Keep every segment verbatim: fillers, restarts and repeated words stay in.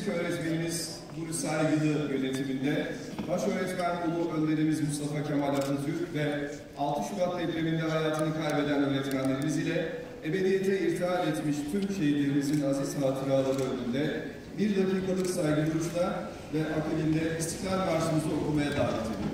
öğretmenimiz Nuri Saygılı yönetiminde başöğretmen Ulu Önderimiz Mustafa Kemal Atatürk ve altı Şubat depreminde hayatını kaybeden öğretmenlerimiz ile ebediyete irtihal etmiş tüm şehitlerimizin aziz hatıraları önünde bir dakikalık saygı duruşla ve akabinde İstiklal Marşımızı okumaya davet ediyorum.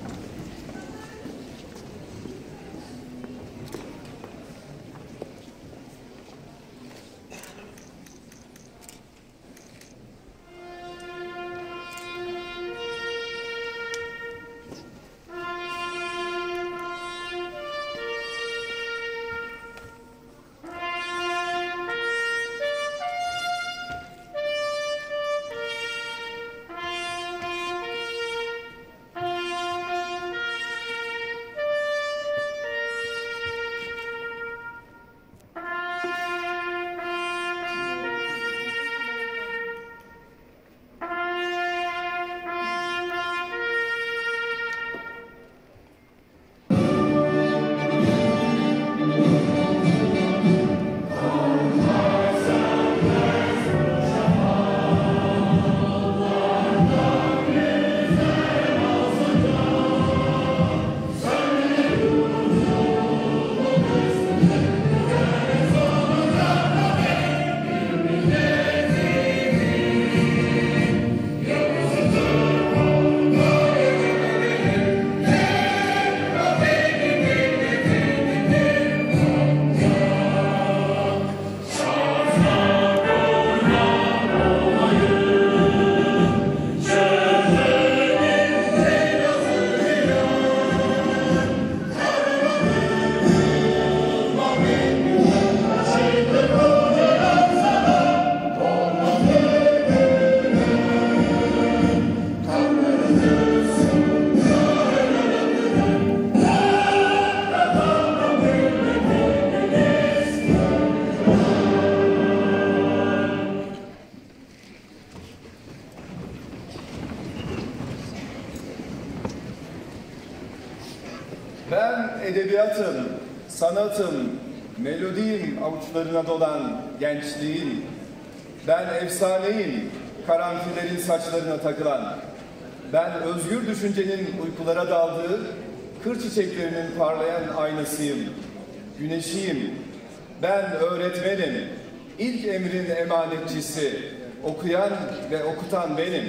Ben edebiyatım, sanatım, melodiyim avuçlarına dolan gençliğin. Ben efsaneyim, karanfillerin saçlarına takılan. Ben özgür düşüncenin uykulara daldığı, kır çiçeklerinin parlayan aynasıyım. Güneşiyim, ben öğretmenim, ilk emrin emanetçisi, okuyan ve okutan benim.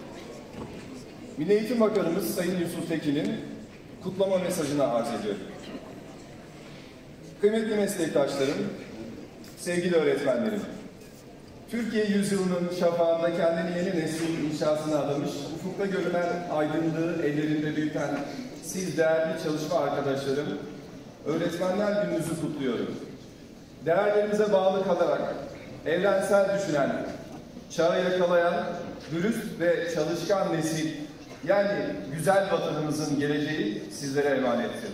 Milli Eğitim Bakanımız Sayın Yusuf Tekin'in kutlama mesajını arz ediyorum. Kıymetli meslektaşlarım, sevgili öğretmenlerim, Türkiye yüzyılının şafağında kendini yeni neslin inşasına adamış, ufukta görünen aydınlığı ellerinde büyüten siz değerli çalışma arkadaşlarım, Öğretmenler Gününüzü kutluyorum. Değerlerimize bağlı kalarak, evrensel düşünen, çağı yakalayan, dürüst ve çalışkan nesil, yani güzel vatanımızın geleceği sizlere emanettir.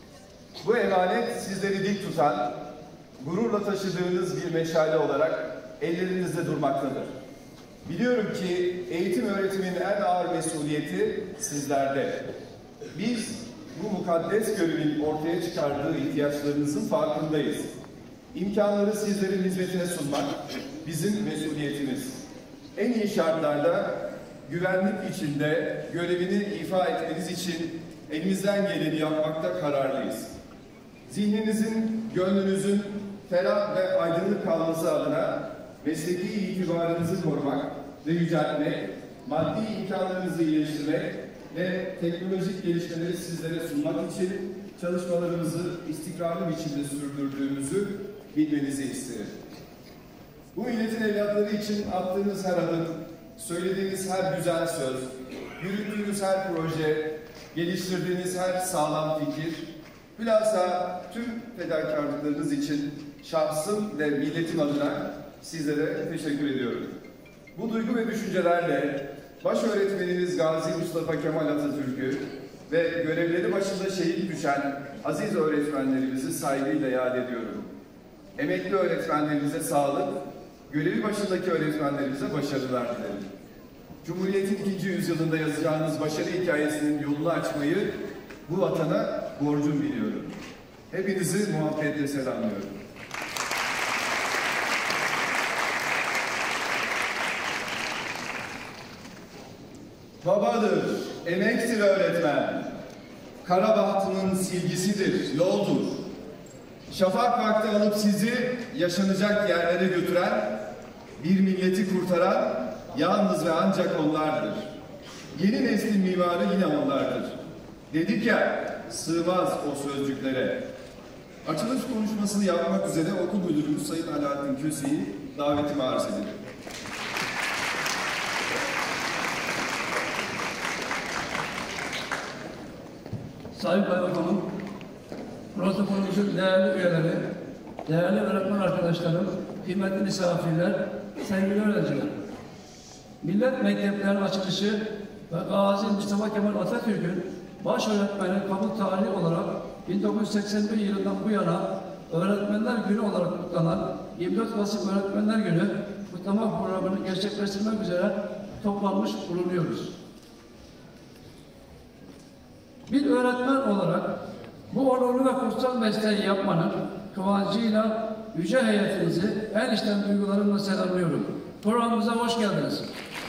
Bu emanet sizleri dik tutan, gururla taşıdığınız bir meşale olarak ellerinizde durmaktadır. Biliyorum ki eğitim öğretimin en ağır mesuliyeti sizlerde. Biz bu mukaddes görevin ortaya çıkardığı ihtiyaçlarınızın farkındayız. İmkanları sizlerin hizmetine sunmak bizim mesuliyetimiz. En iyi şartlarda güvenlik içinde görevini ifa etmeniz için elimizden geleni yapmakta kararlıyız. Zihninizin, gönlünüzün ferah ve aydınlık kalması adına mesleki itibarınızı korumak ve yüceltmek, maddi imkanlarınızı iyileştirmek ve teknolojik gelişmeleri sizlere sunmak için çalışmalarımızı istikrarlı biçimde sürdürdüğümüzü bilmenizi isterim. Bu milletin evlatları için attığınız her adım, söylediğiniz her güzel söz, yürüttüğünüz her proje, geliştirdiğiniz her sağlam fikir, bilhassa tüm fedakarlıklarınız için şahsım ve milletim adına sizlere teşekkür ediyorum. Bu duygu ve düşüncelerle başöğretmenimiz Gazi Mustafa Kemal Atatürk'ü ve görevleri başında şehit düşen aziz öğretmenlerimizi saygıyla yad ediyorum. Emekli öğretmenlerimize sağlık, görevi başındaki öğretmenlerimize başarılar dilerim. Cumhuriyet'in ikinci yüzyılında yazacağınız başarı hikayesinin yolunu açmayı bu vatana borcum biliyorum. Hepinizi muhabbetle selamlıyorum. babadır, emektir öğretmen. Kara bahtının silgisidir, yoldur. Şafak vakti alıp sizi yaşanacak yerlere götüren, bir milleti kurtaran yalnız ve ancak onlardır. Yeni neslin mimarı yine onlardır. Dedik ya, sığmaz o sözcüklere. Açılış konuşmasını yapmak üzere okul müdürümüz Sayın Alaaddin Köse'yi davetime arz ederim. Sayın Kaymakamım, protokolümüzün değerli üyeleri, değerli öğretmen arkadaşlarım, kıymetli misafirler, sevgili öğrenciler. Millet Mekteplerinin açılışı ve Gazi Mustafa Kemal Atatürk'ün baş öğretmeni kabul tarihi olarak bin dokuz yüz seksen bir yılından bu yana Öğretmenler Günü olarak kutlanan yirmi dört Kasım Öğretmenler Günü kutlama programını gerçekleştirmek üzere toplanmış bulunuyoruz. Bir öğretmen olarak bu onurlu ve kutsal mesleği yapmanın kıvancıyla yüce heyetinizi en içten duygularımla selamlıyorum. Programımıza hoş geldiniz.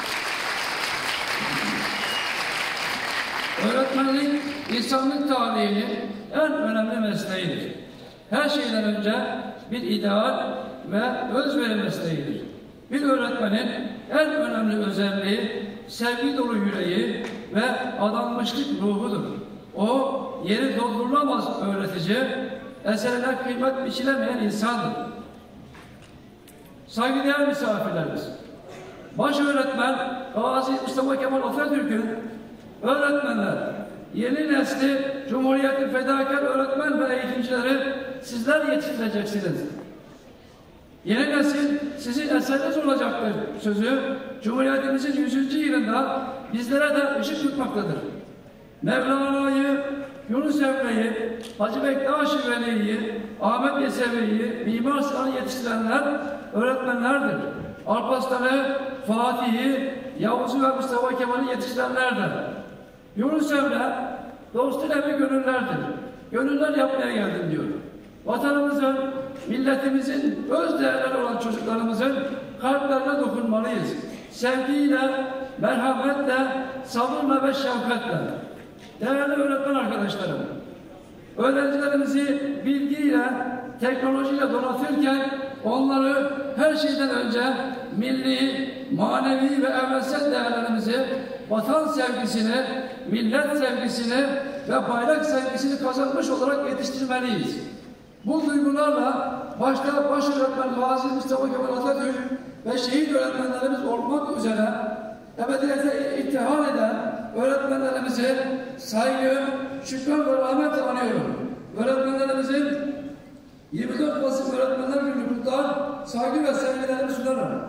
Öğretmenlik, insanlık tarihinin en önemli mesleğidir. Her şeyden önce bir ideal ve özveri mesleğidir. Bir öğretmenin en önemli özelliği sevgi dolu yüreği ve adanmışlık ruhudur. O, yeri doldurulamaz öğretici, eserine kıymet biçilemeyen insandır. Saygıdeğer misafirlerimiz, baş öğretmen Gazi Mustafa Kemal Atatürk'ün öğretmenler, yeni nesli Cumhuriyet'in fedakar öğretmen ve eğitimcileri sizler yetiştireceksiniz. Yeni nesil sizin eseriniz olacaktır sözü Cumhuriyetimizin yüzüncü yılında bizlere de ışık tutmaktadır. Mevlana'yı, Yunus Emre'yi, Hacı Bektaş-ı Veli'yi, Ahmet Yesevi'yi, Mimar Sinan'ı yetiştirenler öğretmenlerdir. Alparslan'ı, Fatih'i, Yavuz'u ve Mustafa Kemal'i yetiştirenlerdir. Yunus Emre, dostun evi gönüllerdir. Gönüller yapmaya geldim diyor. Vatanımızın, milletimizin öz değerleri olan çocuklarımızın kalplerine dokunmalıyız. Sevgiyle, merhametle, sabırla ve şefkatle. Değerli öğretmen arkadaşlarım, öğrencilerimizi bilgiyle, teknolojiyle donatırken onları her şeyden önce milli, manevi ve evrensel değerlerimizi, vatan sevgisini, millet sevgisini ve bayrak sevgisini kazanmış olarak yetiştirmeliyiz. Bu duygularla başta baş öğretmen Gazi Mustafa Kemal Atatürk ve şehit öğretmenlerimiz olmak üzere ebediyete ittihal eden öğretmenlerimizi saygı, şükran ve rahmetle anıyorum. Öğretmenlerimizin yirmi dört Kasım Öğretmenler Günü kutlar, saygı ve sevgilerimi sunarım.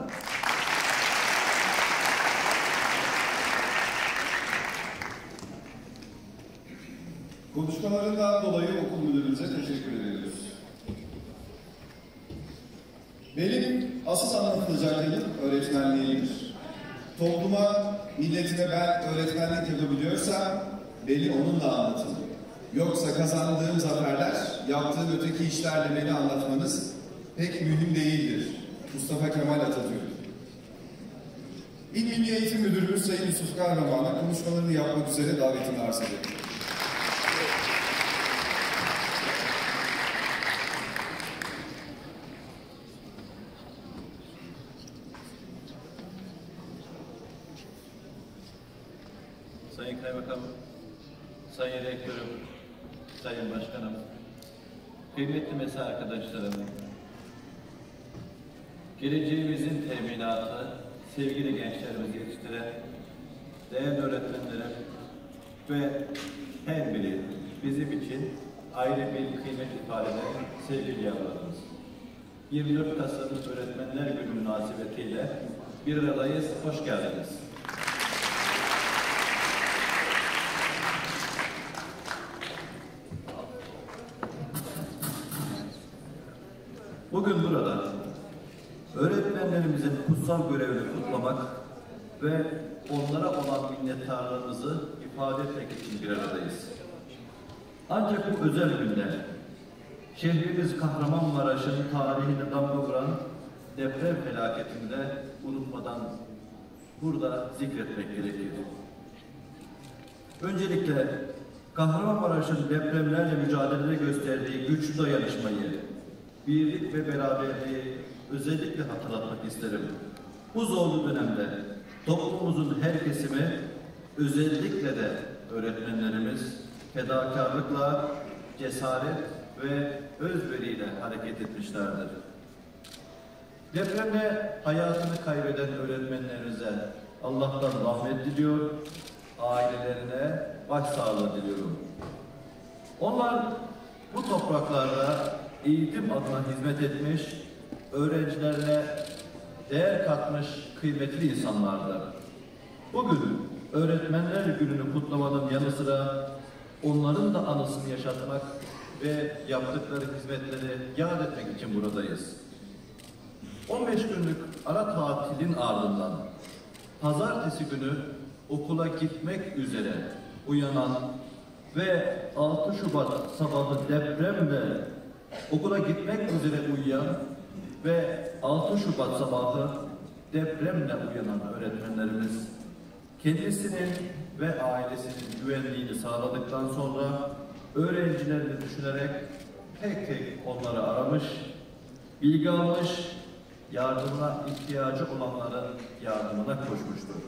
Konuşmalarından dolayı okul müdürümüze teşekkür ediyoruz. Benim asıl anlatılacak yanım öğretmenliğimdir. Topluma, milletine ben öğretmenlik yapabiliyorsam beni onunla anlatın. Yoksa kazandığım zaferler, yaptığım öteki işlerle beni anlatmanız pek mühim değildir. Mustafa Kemal Atatürk. İl Milli Eğitim Müdürümüz Sayın Yusuf Kahraman'a konuşmalarını yapmak üzere davetini arz ederim. Sayın Kaymakamım, Sayın Rektörüm, Sayın Başkanım, kıymetli mesai arkadaşlarım, geleceğimizin teminatı, sevgili gençlerimizi yetiştiren değerli öğretmenlerim ve her biri bizim için ayrı bir kıymet ifade eden sevgili yavrularımız. yirmi dört Kasım Öğretmenler Günü münasebetiyle bir aradayız, hoş geldiniz. Bugün burada öğretmenlerimizin kutsal görevini kutlamak ve onlara olan minnettarlığımızı ifade etmek için bir aradayız. Ancak bu özel günde şehrimiz Kahramanmaraş'ın tarihine damga vuran deprem felaketinde unutmadan burada zikretmek gerekir. Öncelikle Kahramanmaraş'ın depremlerle mücadelede gösterdiği güçlü dayanışmayı, birlik ve beraberliği özellikle hatırlatmak isterim. Bu zorlu dönemde toplumumuzun her kesimi, özellikle de öğretmenlerimiz fedakarlıkla, cesaret ve özveriyle hareket etmişlerdir. Depremde hayatını kaybeden öğretmenlerimize Allah'tan rahmet diliyor, ailelerine başsağlığı diliyorum. Onlar bu topraklarda eğitim adına hizmet etmiş, öğrencilerine değer katmış kıymetli insanlardır. Bugün Öğretmenler Günü'nü kutlamanın yanı sıra onların da anısını yaşatmak ve yaptıkları hizmetleri yad etmek için buradayız. on beş günlük ara tatilin ardından pazartesi günü okula gitmek üzere uyanan ve altı Şubat sabahı depremle okula gitmek üzere uyuyan ve altı Şubat sabahı depremle uyanan öğretmenlerimiz kendisinin ve ailesinin güvenliğini sağladıktan sonra öğrencilerini düşünerek tek tek onları aramış, bilgi almış, yardımına ihtiyacı olanların yardımına koşmuştur.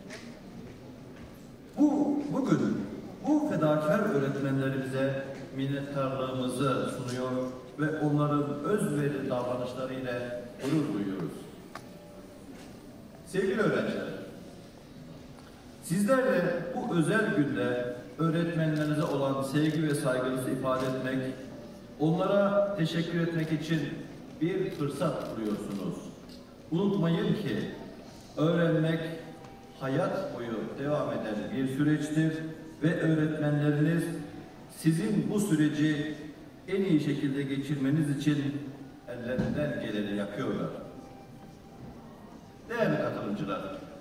Bu, bugün bu fedakar öğretmenlerimize minnettarlığımızı sunuyor ve onların özveri davranışlarıyla gurur duyuyoruz. Sevgili öğrenciler, sizler de bu özel günde öğretmenlerinize olan sevgi ve saygınızı ifade etmek, onlara teşekkür etmek için bir fırsat buluyorsunuz. Unutmayın ki öğrenmek hayat boyu devam eden bir süreçtir ve öğretmenleriniz sizin bu süreci en iyi şekilde geçirmeniz için ellerinden geleni yapıyorlar. Değerli katılımcılar,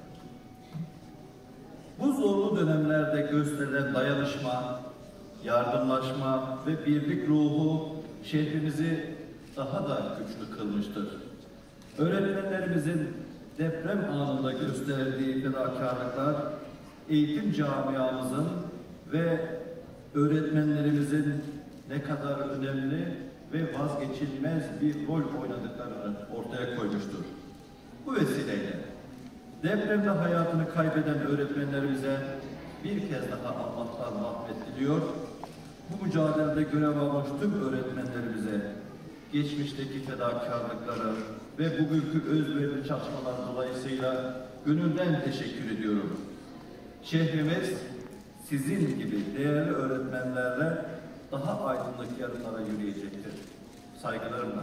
bu zorlu dönemlerde gösterilen dayanışma, yardımlaşma ve birlik ruhu şehrimizi daha da güçlü kılmıştır. Öğretmenlerimizin deprem anında gösterdiği fedakarlıklar, eğitim camiamızın ve öğretmenlerimizin ne kadar önemli ve vazgeçilmez bir rol oynadıklarını ortaya koymuştur. Bu vesileyle depremde hayatını kaybeden öğretmenlerimize bir kez daha Allah'tan rahmet diliyor. Bu mücadelede görev almış tüm öğretmenlerimize geçmişteki fedakarlıkları ve bugünkü özverili çalışmalar dolayısıyla gönülden teşekkür ediyorum. Şehrimiz sizin gibi değerli öğretmenlerle daha aydınlık yarınlara yürüyecektir. Saygılarımla.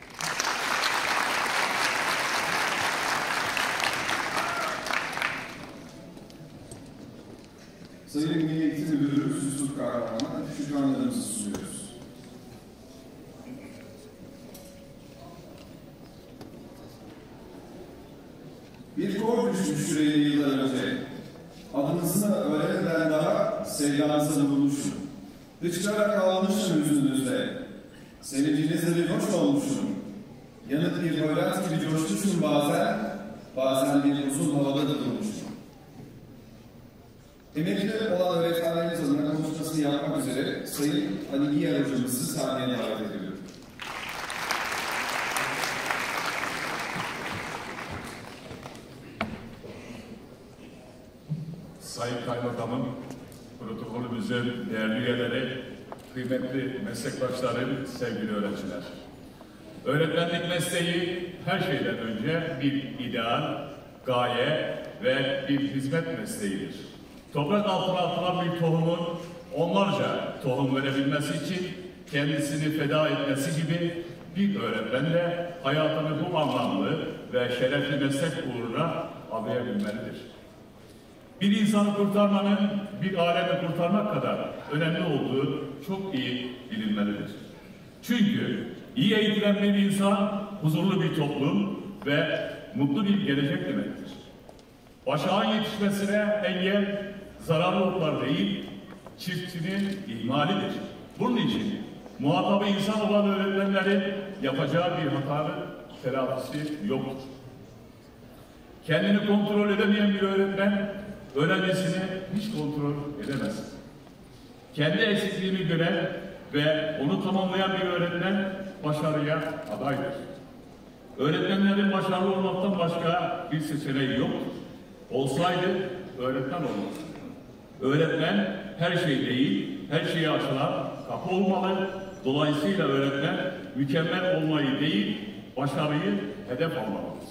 Sayın Milli Eğitim Müdürü Yusuf Kahraman'a şükranlarımızı sunuyoruz. Bir kor düşmüş yüreğine yıllar önce, adınızı öğrenmeden daha sevdanızı bulmuşum. Hıçkırarak ağlamışım yüzünüzde, sevincinizle bir hoş olmuşum. Yanık bir hoyrat gibi coşmuşum bazen, bazen bir uzun havada durmuşum. Emekli olan öğretmenlerimiz adına konuşmasını yapmak üzere Sayın Ali Giyer hocamızı sahneye davet ediyorum. Sayın Kaymakamım, protokolümüzün değerli üyeleri, kıymetli meslektaşlarım, sevgili öğrenciler. Öğretmenlik mesleği her şeyden önce bir ideal, gaye ve bir hizmet mesleğidir. Toprak altına atılan bir tohumun onlarca tohum verebilmesi için kendisini feda etmesi gibi bir öğretmen de hayatını bu anlamlı ve şerefli meslek uğruna adayabilmelidir. Bir insanı kurtarmanın bir alemi kurtarmak kadar önemli olduğu çok iyi bilinmelidir. Çünkü iyi eğitilen bir insan huzurlu bir toplum ve mutlu bir gelecek demektir. Başağın yetişmesine engel zararlı otlar değil, çiftçinin ihmalidir. Bunun için muhatabı insan olan öğretmenlerin yapacağı bir hatanın telafisi yoktur. Kendini kontrol edemeyen bir öğretmen öğrencisini hiç kontrol edemez. Kendi eksikliğini gören ve onu tamamlayan bir öğretmen başarıya adaydır. Öğretmenlerin başarılı olmaktan başka bir seçeneği yoktur. Olsaydı öğretmen olmaz. Öğretmen her şey değil, her şeye açılan kapı olmalı. Dolayısıyla öğretmen mükemmel olmayı değil, başarıyı hedef almalıdır.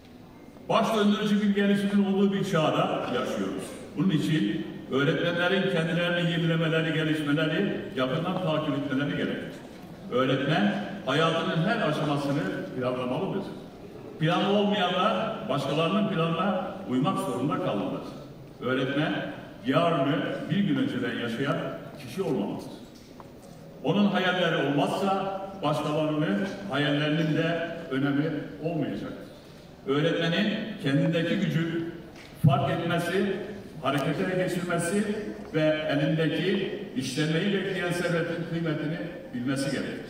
Baş döndürücü bir gelişimin olduğu bir çağda yaşıyoruz. Bunun için öğretmenlerin kendilerini yenilemeleri, gelişmeleri, yakından takip etmeleri gerekir. Öğretmen hayatının her aşamasını planlamalıdır. Planı olmayanlar başkalarının planına uymak zorunda kalırlar. Öğretmen yarını bir gün önceden yaşayan kişi olmalıdır. Onun hayalleri olmazsa başkalarının hayallerinin de önemi olmayacaktır. Öğretmenin kendindeki gücü fark etmesi, harekete geçirmesi ve elindeki işlenmeyi bekleyen servetin kıymetini bilmesi gerekir.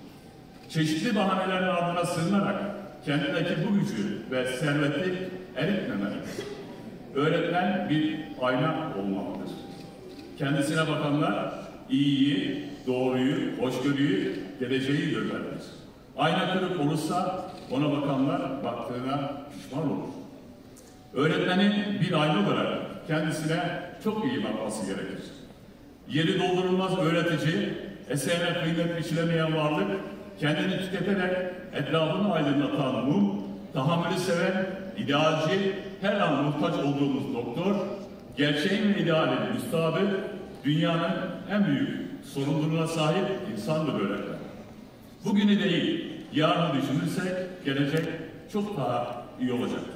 Çeşitli bahanelerin ardına sığınarak kendindeki bu gücü ve serveti eritmemelidir. Öğretmen bir ayna olmalıdır. Kendisine bakanlar iyiyi, doğruyu, hoşgörüyü, geleceği görmelidir. Ayna kırık olursa ona bakanlar baktığına pişman olur. Öğretmenin bir ayna olarak kendisine çok iyi bakması gerekir. Yeri doldurulmaz öğretici, eserine kıymet biçilemeyen varlık, kendini tüketerek etrafını aydınlatan mum, tahammülü seven, idealci, her an muhtaç olduğumuz doktor, gerçeğin ve idealin üstadı, dünyanın en büyük sorumluluğuna sahip insandır öğretmen. Bugünü değil, yarını düşünürsek gelecek çok daha iyi olacaktır.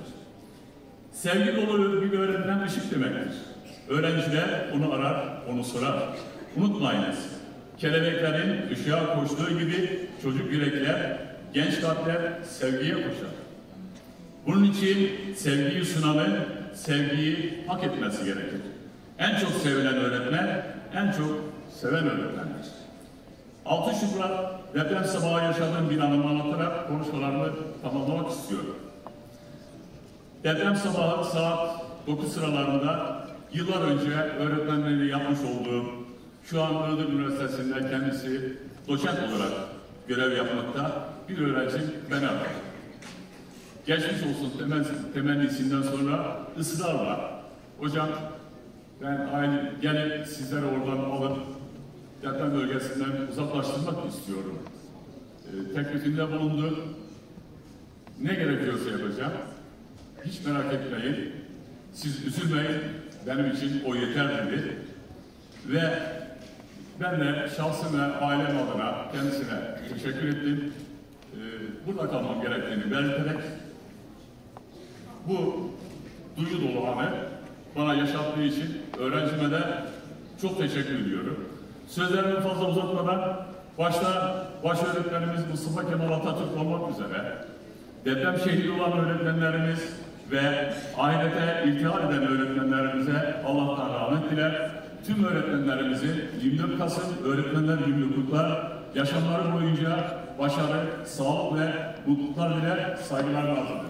Sevgi dolu bir öğretmen ışık demektir. Öğrenciler onu arar, onu sorar. Unutmayınız, kelebeklerin ışığa koştuğu gibi çocuk yürekler, genç kalpler sevgiye koşar. Bunun için sevgiyi sunanın sevgiyi hak etmesi gerekir. En çok sevilen öğretmen, en çok seven öğretmendir. altı Şubat deprem sabahı yaşadığım bir anımı anlatarak konuşmalarımı tamamlamak istiyorum. Deprem sabahı saat dokuz sıralarında yıllar önce öğretmenliğini yapmış olduğum, şu an Iğdır Üniversitesi'nde kendisi doçent olarak görev yapmakta bir öğrencim beni aradı. Geçmiş olsun temel, temennisinden sonra ısrarla, hocam ben aynı gelip sizleri oradan alıp deprem bölgesinden uzaklaştırmak istiyorum. E, teklifinde bulundu. Ne gerekiyorsa yapacağım. Hiç merak etmeyin. Siz üzülmeyin. Benim için o yeter dedi. Ve ben de şahsım ve ailem adına kendisine teşekkür ettim. E, burada kalmam gerektiğini belirterek bu duygu dolu anı bana yaşattığı için öğrencime de çok teşekkür ediyorum. Sözlerimi fazla uzatmadan başta baş öğretmenimiz Mustafa Kemal Atatürk olmak üzere deprem şehidi olan öğretmenlerimiz ve ahirete iltihar eden öğretmenlerimize Allah'tan rahmet diler. Tüm öğretmenlerimizin yirmi dört Kasım Öğretmenler Günü'nü kutlar. Yaşamları boyunca başarı, sağlık ve mutluluklar diler, saygılarımı arz ederim.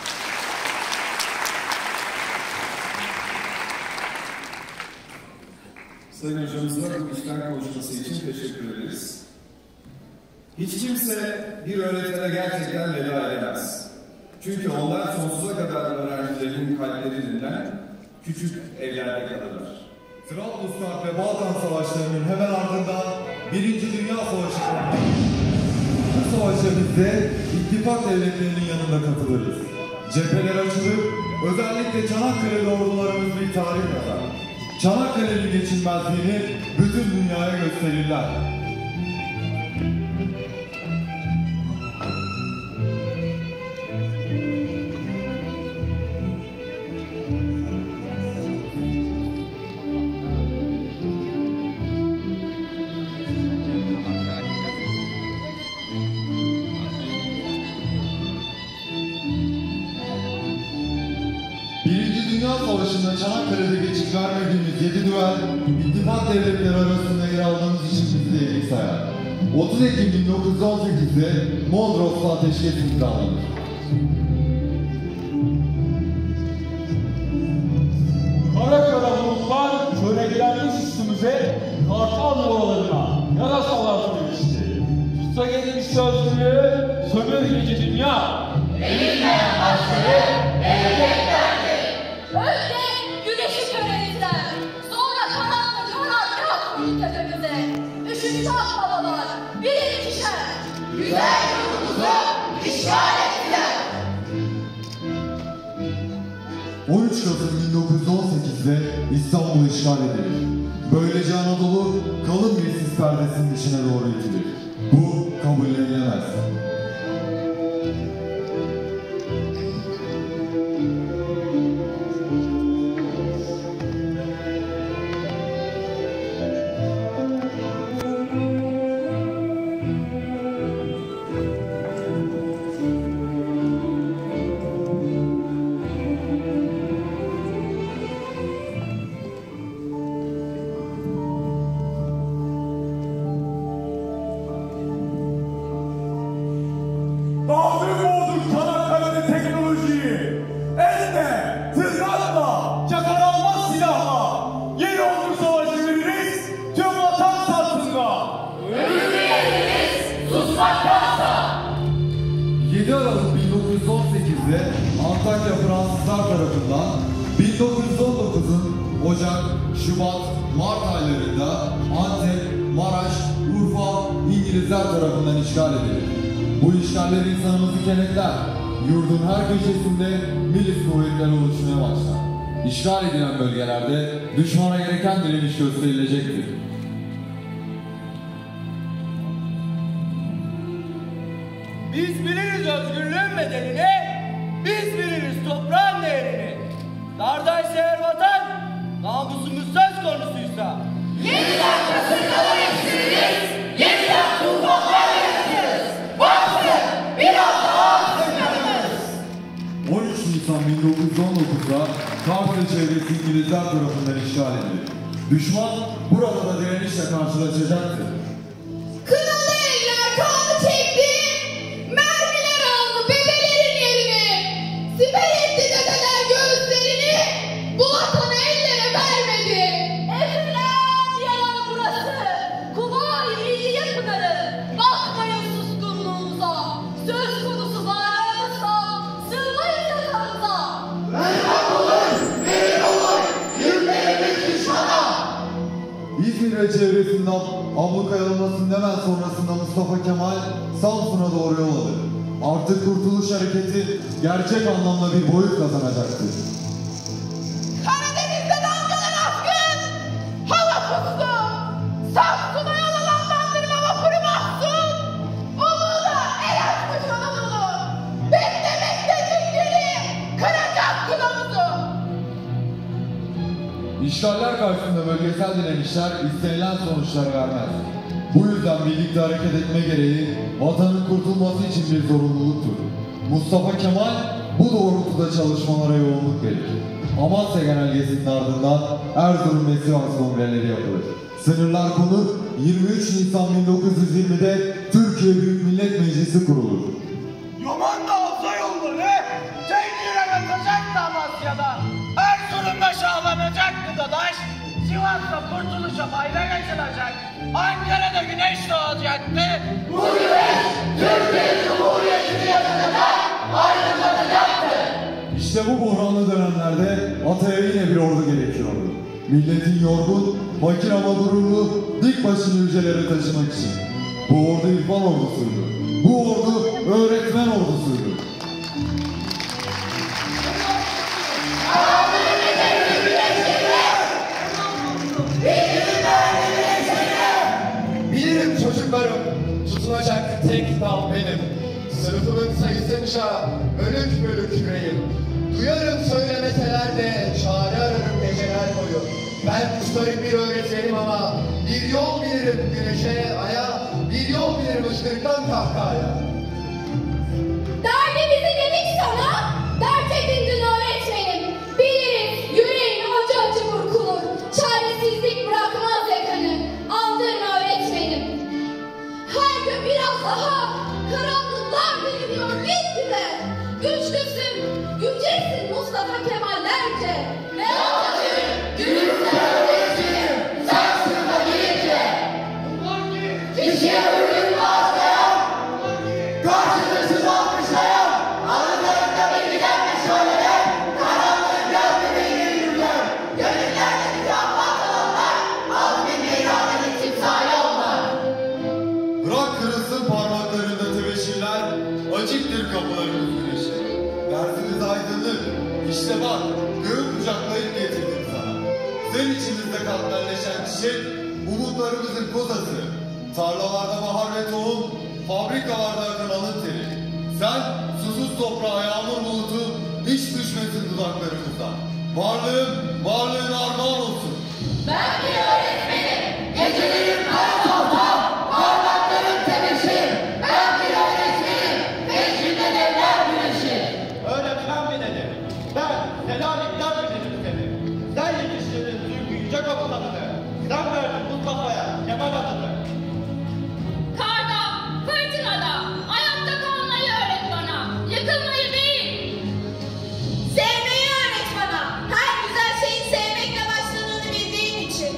Sayın hocamıza bu işten konuşması için teşekkür ederiz. Hiç kimse bir öğretmene gerçekten veda edemez. Çünkü onlar sonsuza kadar öğrencilerinin kalplerinden küçük evlerde kalırlar. Trablusgarp ve Balkan Savaşları'nın hemen ardından Birinci Dünya Savaşı başladı. Bu savaşa biz de ittifak devletlerinin yanında katılırız. Cepheler açılır, özellikle Çanakkale'li ordularımız bir tarih yazar. Çanakkale'nin geçilmezliğini bütün dünyaya gösterirler. Dünya Savaşı'nda Çanakkale'de geçip vermediğimiz yedi düel, ittifak devletleri arasında yer aldığımız için bizi de iyilik sayar. otuz Ekim bin dokuz yüz on sekiz'de Mondros'ta ateşkes imzalanır. Balkan yuvalarına yarasalar sürmüştü. Tutsak edilmiş sözlüğü, sömürgeci dünya. Bilinmeyen başları geleceklerdi. Önce güneşi körelizler, sonra karanlık karanlık vurdu tepemize. Üçüncü akbabalar, birinci şer, güzel yurdumuzu işgal ettiler. on üç Kasım bin dokuz yüz on sekiz'de İstanbul işgal edilir. Böylece Anadolu kalın bir sis perdesinin içine doğru itilir. Bu kabullenilemez. Dağdır boğdur Çanakkale'de teknolojiyi. Elle, tırnakla, çakar almaz silahla. Yeni olur savaşı veririz, tüm vatan sarsında. Ölümlüleriniz susmaktansa. yedi Aralık bin dokuz yüz on sekiz'de Antakya Fransızlar tarafından bin dokuz yüz on dokuz'un Ocak, Şubat, Mart aylarında Antep, Maraş, Urfa İngilizler tarafından işgal edilir. Bu işgaller insanımızı kenetler, yurdun her köşesinde milis kuvvetleri oluşmaya başlar. İşgal edilen bölgelerde düşmana gereken direniş gösterilecektir. Biz biliriz özgürlüğün bedelini, biz biliriz toprağın değerini. Dardaysa eğer vatan, namusumuz söz konusuysa. Yeniden kasırgalar eksiririz, yeniden tufanlar yaratırız. Baksın, biraz daha sınırımız. on üç Nisan bin dokuz yüz on dokuz'da Kars ve çevresi İngilizler tarafından işgal edilir. Düşman burada da direnişle karşılaşacaktır. Kınalı eller kanı çekti, mermiler aldı bebelerin yerini. Siper etti dedeler göğüslerini, bu vatanı ellere vermedi. Ezilen yalan burası, Kuvayi Milliye Pınarı. Bakmayın suskunluğumuza, söz konusu varlığımızsa, sığmayın yatağımıza. İzmir ve çevresinden abluka yayılmasının hemen sonrasında Mustafa Kemal Samsun'a doğru yol alır. Artık Kurtuluş Hareketi gerçek anlamda bir boyut kazanacaktır. Karadeniz'de dalgalar askın, hava puslu. Samsun'a yol alan bandırma vapuru mahzun. Umuda el atmış Anadolu. Beklemekte zinciri, kıracak kılavuzu. İşgaller karşısında bölgesel direnişler istenilen sonuçları vermez. Bu yüzden birlikte hareket etme gereği vatanın kurtulması için bir zorunluluktur. Mustafa Kemal bu doğrultuda çalışmalara yoğunluk verir. Amasya Genelgesi'nin ardından Erzurum ve Sivas kongreleri yapılır. Sınırlar konur, yirmi üç Nisan bin dokuz yüz yirmi'de Türkiye Büyük Millet Meclisi kurulur. Yaman da olsa yolları, Cengiz atacaktı Amasya'da. Erzurum'da şahlanacaktı Dadaş. Sivas'ta kurtuluşa fayda geçilecek. Ankara'da güneş doğacaktı. Bu güneş Türkiye Cumhuriyeti'ni yakaladan aydınlatacaktı. İşte bu buhranlı dönemlerde Atay'a yine bir ordu gerekiyordu. Milletin yorgun, fakir ama gururlu, dik başını yücelere taşımak için. Bu ordu İrfan ordusuydu. Bu ordu öğretmen ordusuydu. Bilirim çocuklarım, tutunacak tek dal benim. Sınıfımın sayısınca bölük bölük yüreğim. Duyarım söylemeseler de çare ararım geceler boyu. Ben mustarip bir öğretmenim ama bir yol bilirim güneşe, aya, bir yol bilirim ışkırıktan kahkahaya. Derdimizi dedik sana, dert edindin öğretmenim. Biliriz yüreğin acı acı burkulur. Çaresizlik bırakmaz yakanı. Aldırın öğretmenim. Her gün biraz daha karanlıklar deliriyor gitgide. Güçlüsün, yücesin Mustafa Kemallerce. Ve Atatürk, gülümse öğretmenim, sensin hakiki. mükemmelleşen çiçek, umutlarımızın kozası. Tarlalarda bahar ve tohum, fabrikalarda akın alın teri. Sen susuz toprağa yağmur bulutu, hiç düşmesin dudaklarımızdan. Varlığım, varlığın armağan olsun. Ben bir öğretmenim. Gecelerim kara tahta, parmaklarım tebeşir. Ben bir öğretmenim. Peşinde devler güneşi. Öğretmen mi dedi? Ben Selanik'ten mi dedim seni? Sen yetiştirdin Türk'ü yüce komutanını. Sen verdin Mustafa'ya Kemal adını. Karda, fırtınada, ayakta kalmayı öğret bana. Yıkılmayı değil. Sevmeyi öğret bana. Her güzel şeyin sevmekle başladığını bildiğim için.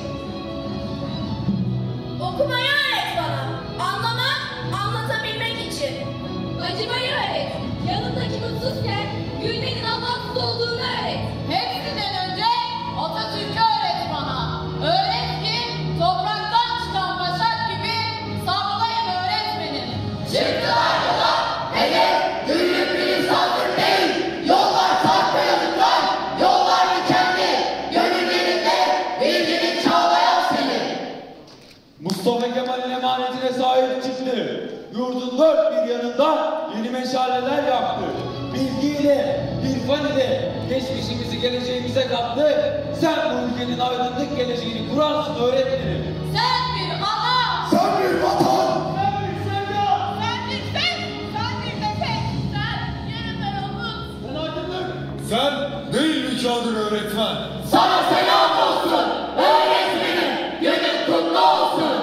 Okumayı öğret bana. Anlamak, anlatabilmek için. Acımayı öğret. Yanındaki mutsuzken gülmenin anlamsız olduğunu öğret. Hepsinden önce Atatürk'ü öğret bana. Öğret ki topraktan çıkan başak gibi sablayın öğretmenim. Çıktılar yola, hedef güllük bir insanlık değil. Yollar sarp kayalıklar, yollar dikenli. Gönüllerinde bilginin çağlayan seni. Mustafa Kemal'in emanetine sahip çıktı. Yurdun dört bir yanında yeni meşaleler yaktı. Bilgiyle, irfan ile geçmişimizi geleceğimize kattı. Sen bu ülkenin aydınlık geleceğini kurarsın öğretmenim. Sen bir ana, Sen bir vatan! sen bir sevda, sen bir ses, sen bir nefes, sen yarın umut. Ben aydınlık. Sen değil mükadır öğretmen. Sana selam olsun, öğretmenim, günün kutlu olsun.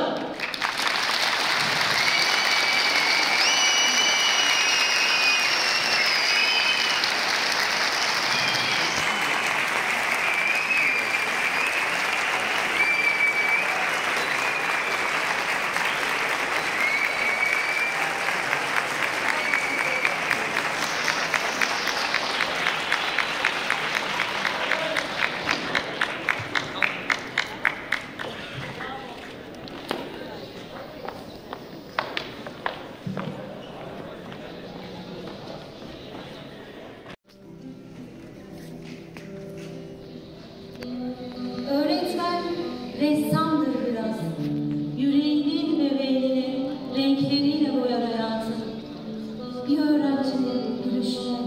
Öğretmen ressamdır biraz. Yüreğinin ve beyninin renkleriyle boyar hayatı. Bir öğrencinin gülüşüne.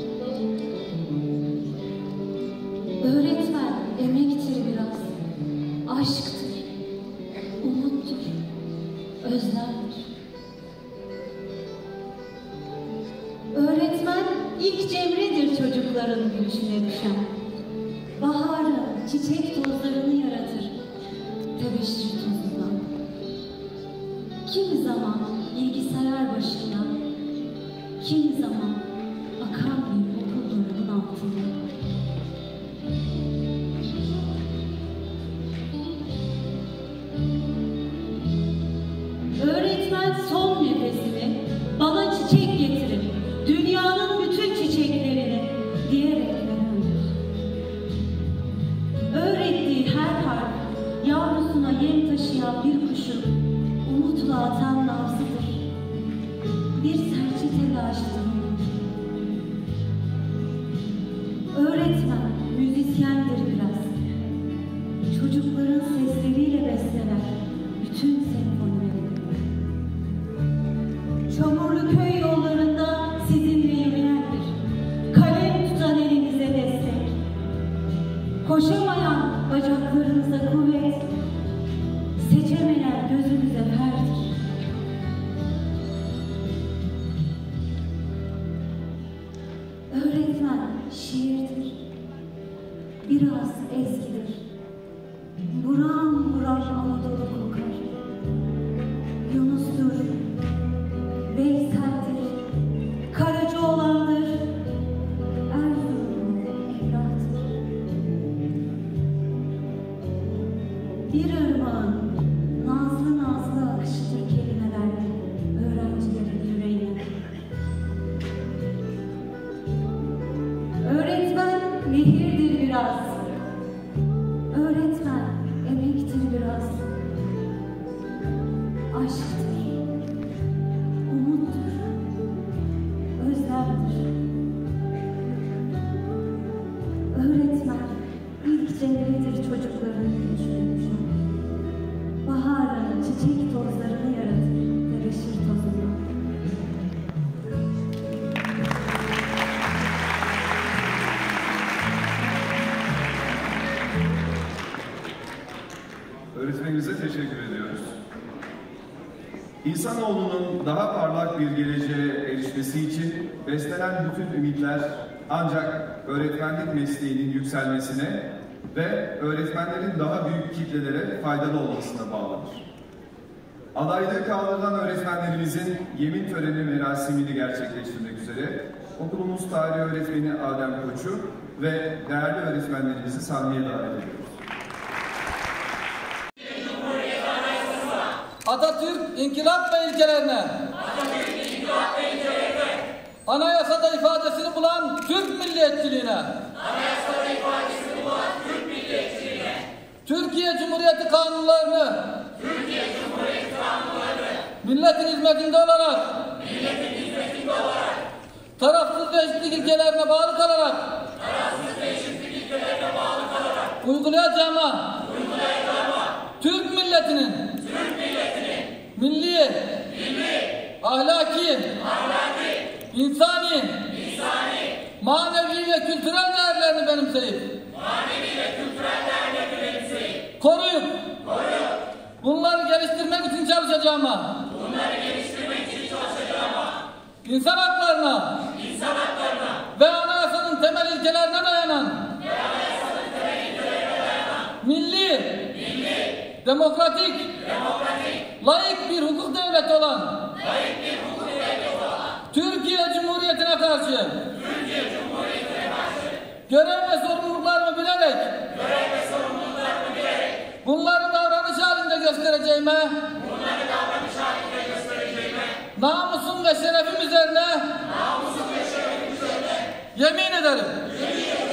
Öğretmen emektir biraz. Aşktır, umuttur, özlemdir. Öğretmen ilk cemredir çocukların gülüşüne düşen. Baharı, çiçek tozlarını yaratır tebeşir tozundan. Kimi zaman bilgisayar başında, kimi zaman akan bir okul duvarının altında. Öğretmen son nefesini bana çiçek getirin, dünyanın bütün çiçeklerini diyerek verendir. Öğrettiği her harf yavrusuna yem taşıyan bir kuşun umutla atan nabzıdır. Bir serçe telaşıdır. Öğretmen müzisyendir biraz. Çocukların sesleriyle besler bütün senfonileri. Çamurlu köy yollarında sizinle yürüyendir. Kalem tutan elinize destek. Koşamayan bacaklarınıza kuvvet, seçemeyen gözünüze ferdir. Öğretmen şiirdir, biraz eskidir. Buram buram Anadolu kokar. Yunus'tur, Veysel'dir, Karacaoğlan'dır, Erzurum'un Emrah'tır. Bir ırmağın nazlı nazlı akışıdır kelimelerle öğrencilerin yüreğine. Öğretmen nehirdir biraz. Öğretmen emektir biraz. Aşktır, umuttur, özlemdir. Öğretmen ilk cemredir çocukların gülüşüne düşen. Öğretmenimize teşekkür ediyoruz. İnsanoğlunun daha parlak bir geleceğe erişmesi için beslenen bütün ümitler ancak öğretmenlik mesleğinin yükselmesine ve öğretmenlerin daha büyük kitlelere faydalı olmasına bağlıdır. Adaylığı kaldırılan öğretmenlerimizin yemin töreni merasimini gerçekleştirmek üzere okulumuz tarih öğretmeni Adem Koç'u ve değerli öğretmenlerimizi sahneye davet ediyoruz. Atatürk inkılap ve ilkelerine, Atatürk inkılap ve ilkelerine, anayasada ifadesini bulan Türk milliyetçiliğine, anayasada ifadesini bulan Türk milliyetçiliğine, Türkiye Cumhuriyeti kanunlarını, Türkiye Cumhuriyeti kanunlarını, milletin hizmetinde olarak, milletin hizmetinde olarak, tarafsız ve eşitlik ilkelerine bağlı kalarak, tarafsız ve eşitlik ilkelerine bağlı kalarak, uygulayacağıma, uygulayacağıma, Türk milletinin, Türk milletinin, milli, milli, ahlaki, ahlaki, insani, insani, manevi ve kültürel değerlerini benimseyip, manevi ve kültürel değerlerini benimseyip, koruyup, koruyup, bunları geliştirmek için çalışacağıma, bunları geliştirmek için çalışacağıma, insan haklarına, insan haklarına ve anayasanın temel ilkelerine dayanan, ve anayasanın temel ilkelerine dayanan, milli, milli, demokratik, demokratik, layık bir hukuk devleti olan, layık bir hukuk devleti olan, Türkiye Cumhuriyeti'ne karşı, Türkiye Cumhuriyeti'ne karşı, görev ve sorumluluklarımı bilerek, görev ve sorumluluklarını bilerek, bunları davranış halinde göstereceğime, bunları davranış halinde göstereceğime, namusum ve şerefim üzerine, namusum ve şerefim üzerine yemin ederim. yemin ederim.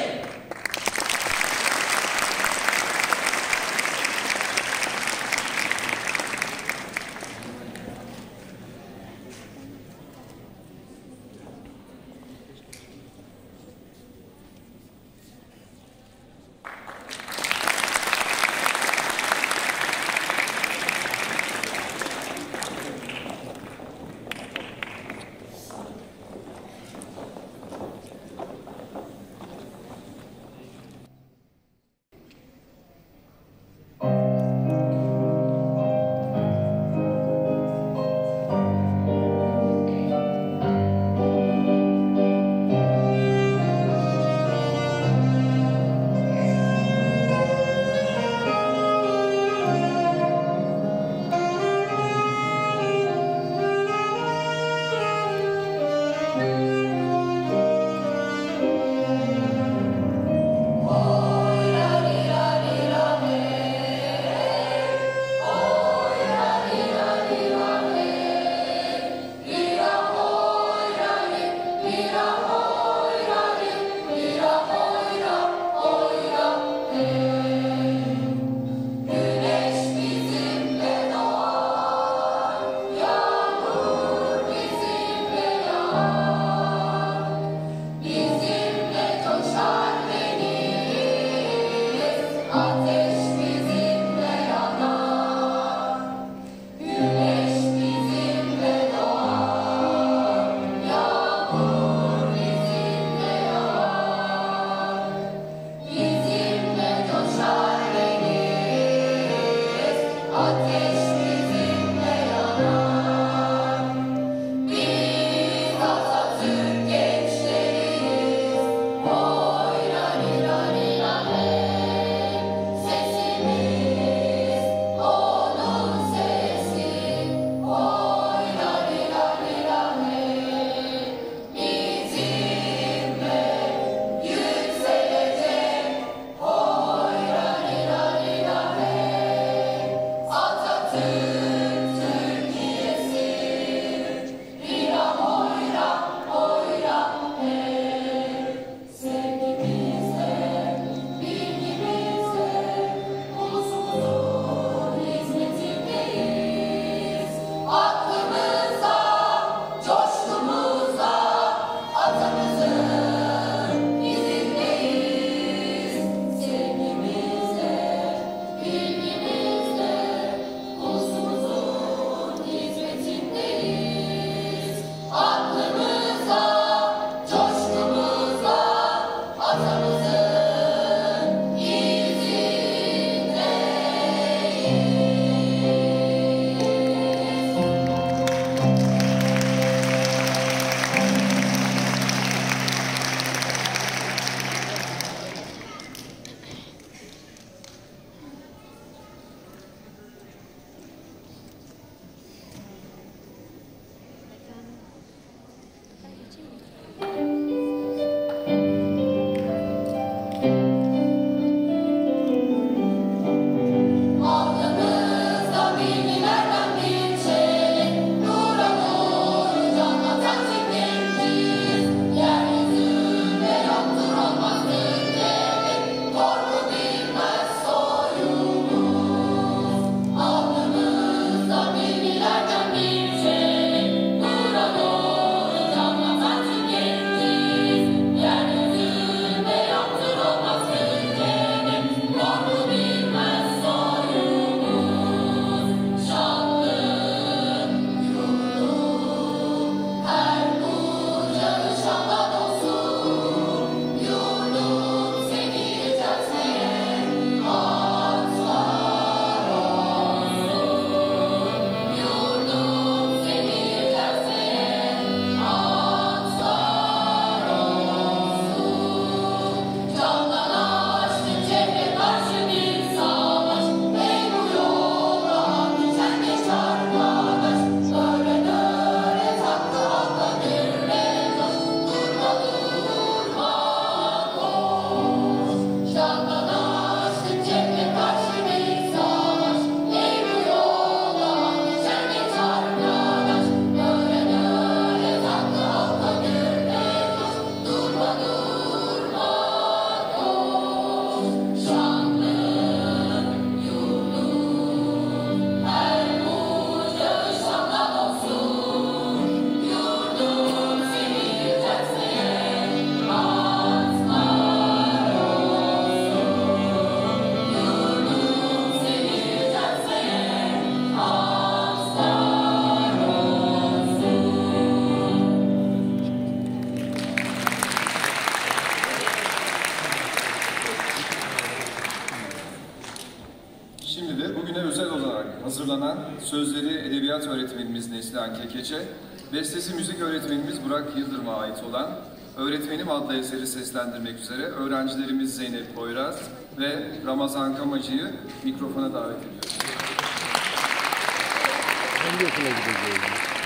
hazırlanan sözleri edebiyat öğretmenimiz Neslihan Kekeç'e, bestesi müzik öğretmenimiz Burak Yıldırım'a ait olan Öğretmenim adlı eseri seslendirmek üzere öğrencilerimiz Zeynep Boyraz ve Ramazan Kamacı'yı mikrofona davet ediyoruz. Hangi okula gideceğiz?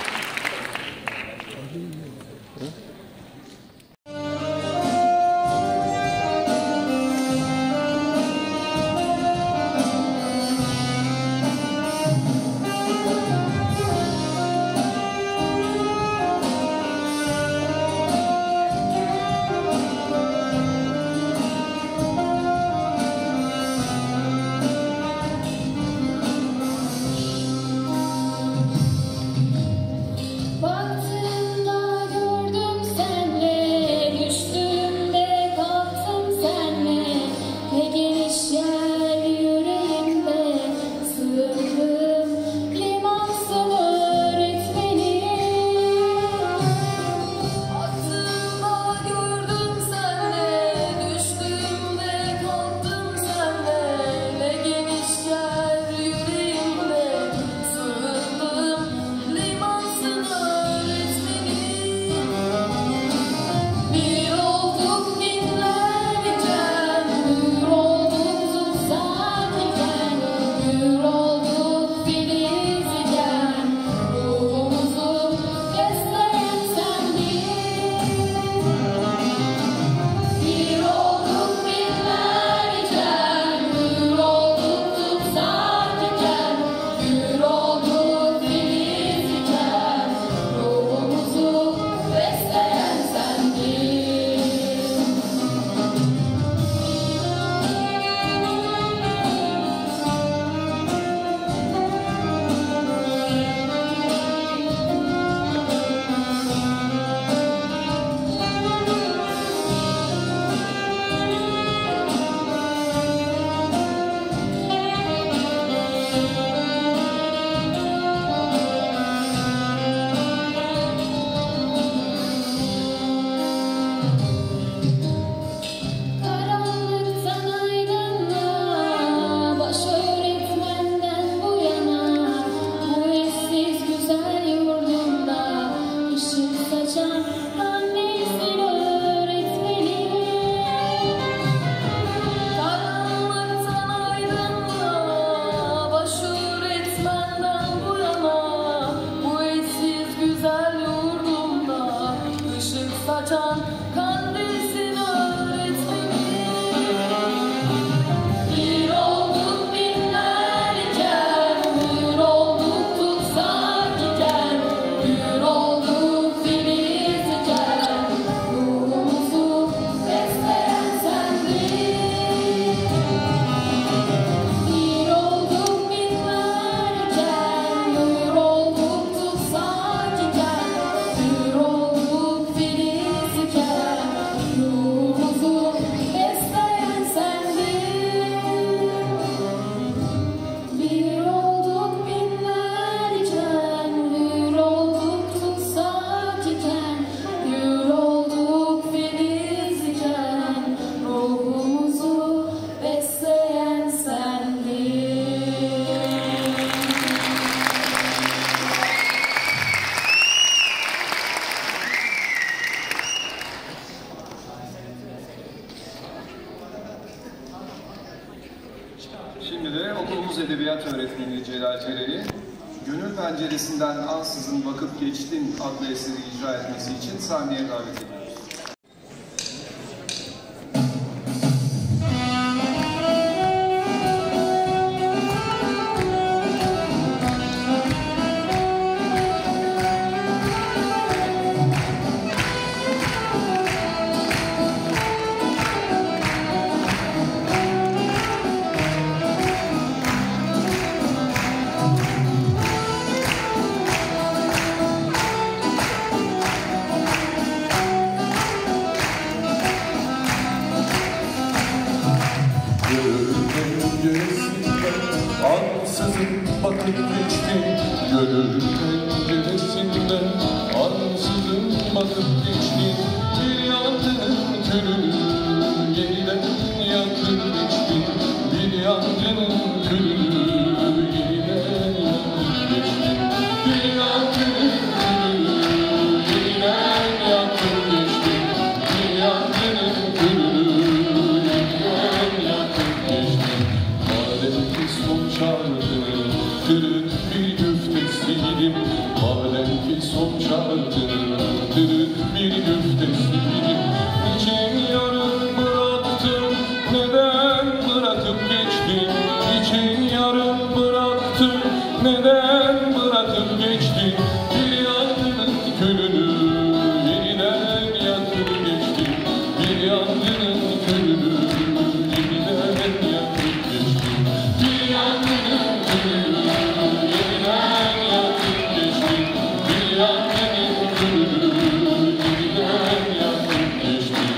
Şimdi de okulumuz edebiyat öğretmeni Celal Cereli, Gönül Penceresinden Ansızın Bakıp Geçtin adlı eseri icra etmesi için sahneye davet ediyoruz. Ansızın bakıp geçtin, gönül penceresinden ansızın bakıp geçtin, bir yangının külünü yeniden yakıp geçtin, bir yangının külünü yeniden mısın? Neden bırakıp geçtin bir yangının külünü? Yeniden yakıp geçtin bir yangının külünü. Yeniden yakıp geçtin bir yangının külünü. Yeniden yakıp geçtin bir yangının külünü. Yeniden yakıp geçtin.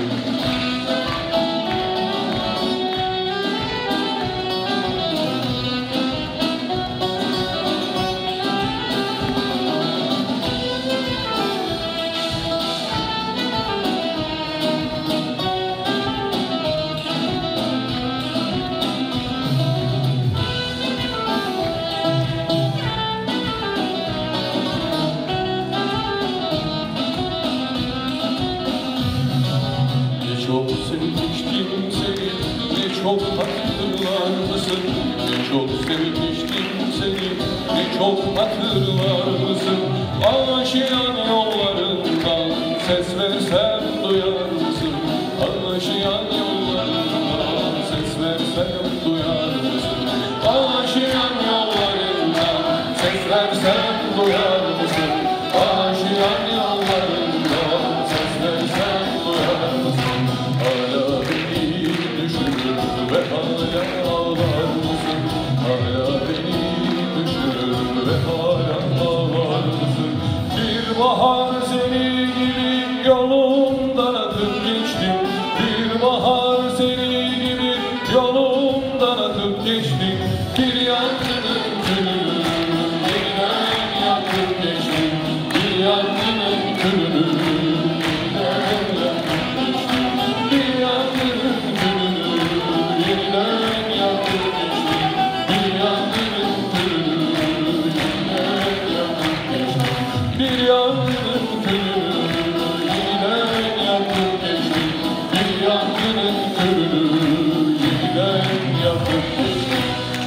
Ne çok sevmiştim seni, ne çok hatırlar mısın? Ne çok sevmiştim seni, ne çok hatırlar mısın? Aşiyan yollarından ses versem duyar mısın? Aşiyan yollarından ses versem duyar mısın? Aşiyan yollarından ses versem duyar mısın? Aşiyan yollarından ses versem duyar mısın? Hala beni düşünür ve hala ağlar mısın? Hala beni düşünür ve hala ağlar mısın? Bir bahar seni gibi yolumdan atıp geçtim. Bir bahar seni gibi yolumdan atıp geçtim. Bir yangının külünü yeniden yakıp geçtim. Bir yangının külünü yeniden yakıp geçtim. Bir yangının külünü yeniden yakıp geçtim. Bir yangının külünü yeniden yakıp geçtim. Bir yangının külünü yeniden yakıp geçtim. Bir yangının külünü yeniden yakıp geçtim.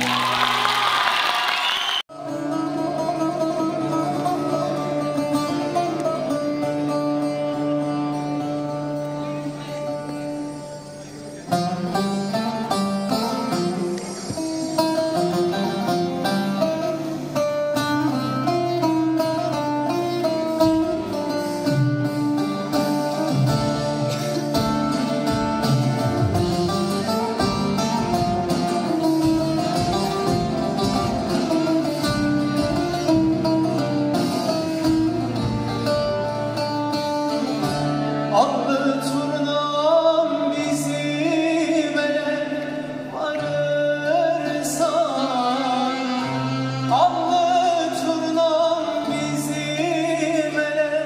Allı turnam bizim ele varırsan, allı turnam bizim ele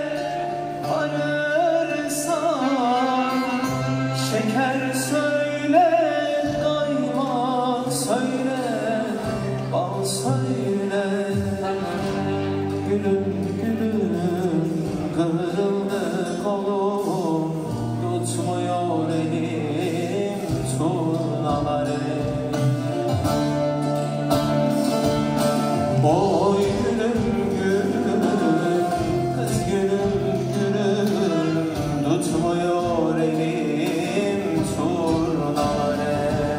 varırsan, şeker söyle, kaymak söyle, bal söyle. Gülüm gülüm kırıldı kolum, tutmuyor elim turnaları. Oy gülüm gülüm, kız gülüm gülüm, tutmuyor elim turnaları.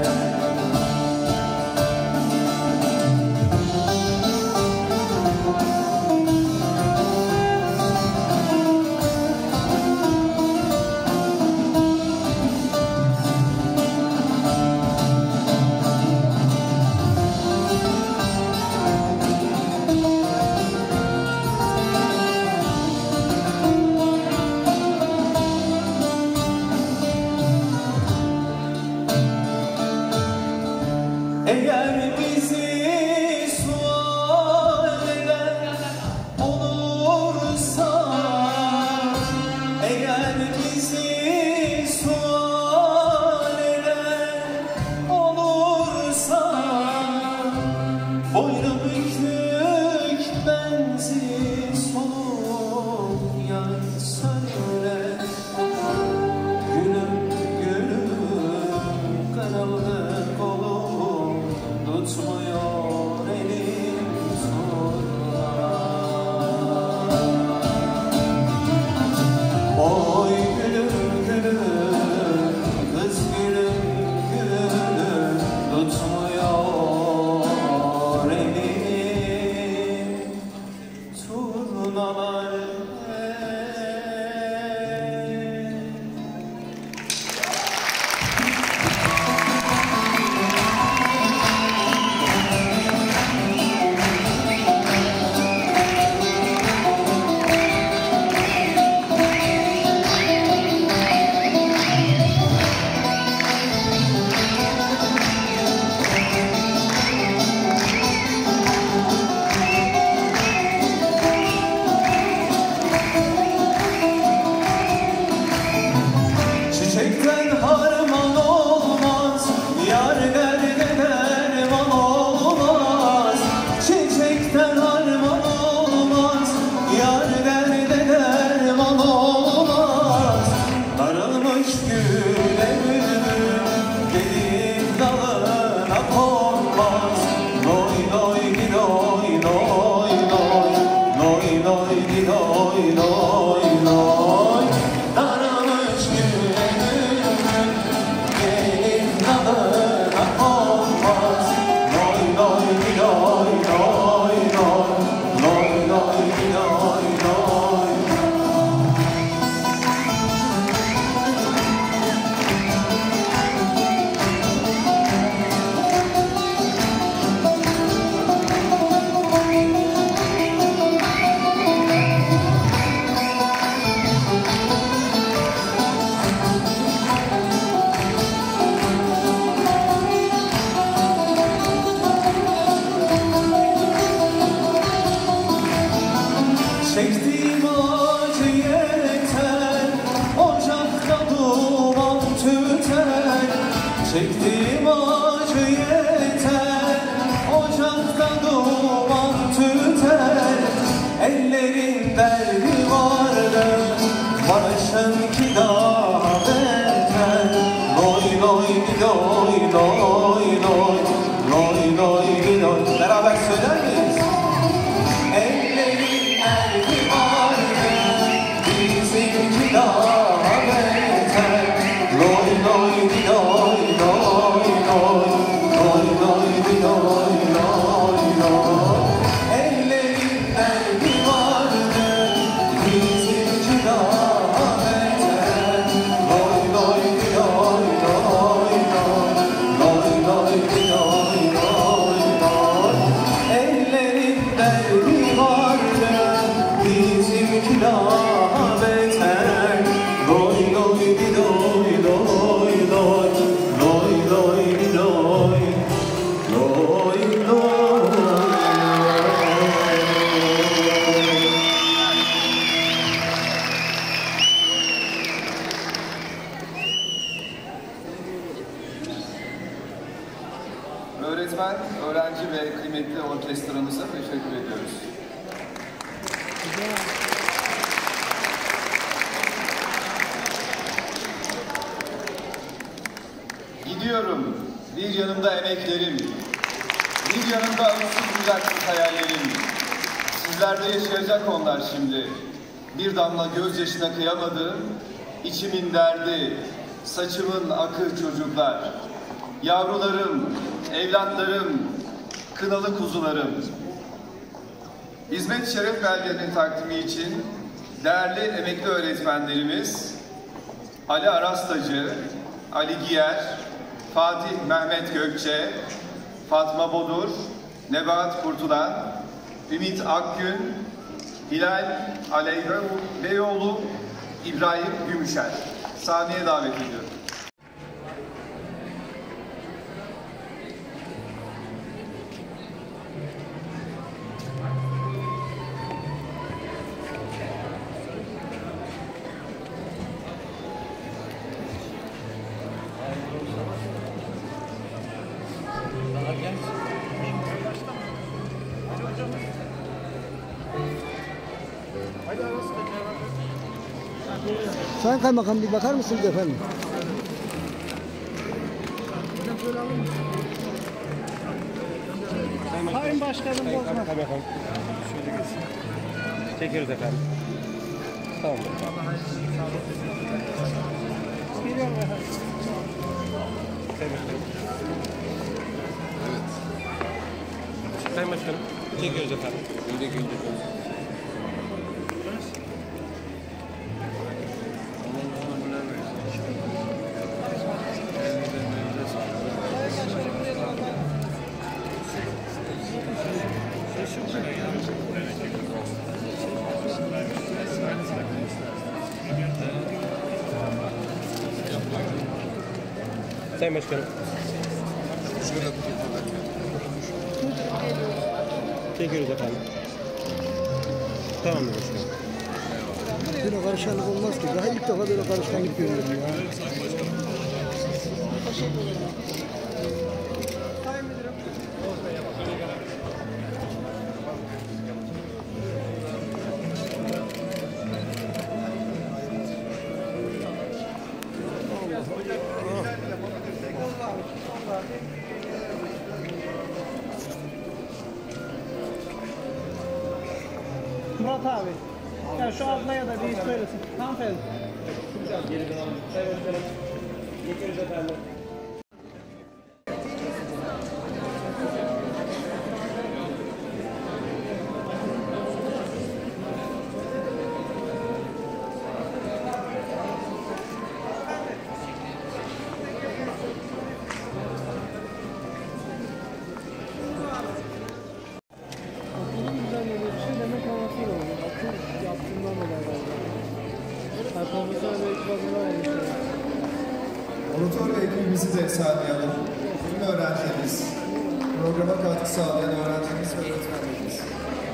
Eğer bizi sual eden olursa, eğer bizi sual eden olursa, boynu bükük bensiz soluk yar söyle. Gülüm gülüm kırıldı kolum, tutma öğretmen, öğrenci ve kıymetli orkestramıza teşekkür ediyoruz. Gidiyorum, bir yanımda emeklerim, bir yanımda uçsuz bucaksız hayallerim. Sizlerde yaşayacak onlar şimdi. Bir damla gözyaşına kıyamadım, içimin derdi, saçımın akı çocuklar. Yavrularım, evlatlarım, kınalı kuzularım. Hizmet şeref belgelerinin takdimi için değerli emekli öğretmenlerimiz Ali Arastacı, Ali Giyer, Fatih Mehmet Gökçe, Fatma Bodur, Nebahat Kurtulan, Ümit Akgün, Hilal Aleybeyoğlu, İbrahim Gümüşer. Sahneye davet ediyorum. Sayın Kaymakam bir bakar mısınız efendim? Sayın Başkanım bozma. Kaymakam. Şöyle geçsin. Çekiyoruz efendim. Tamam. Geliyorum efendim. Sayın Başkanım. Evet. Sayın Başkanım. Çekiyoruz efendim. Önce günce Sayın Başkanım. Çekiyoruz efendim. Tamamdır başkanım. Böyle karışkanlık olmaz ki. Daha ilk defa böyle karışkanlık görüyorum ya. Murat abi, ya şu ablaya da bir söylesin. Hanımefendi. Biraz geri dönelim. Sayın Başkanım. Geçiyoruz efendim. Monitör ve ekibimizi de sahneye alalım. Tüm öğrencilerimiz, programa katkı sağlayan öğrencimiz ve öğretmenlerimiz.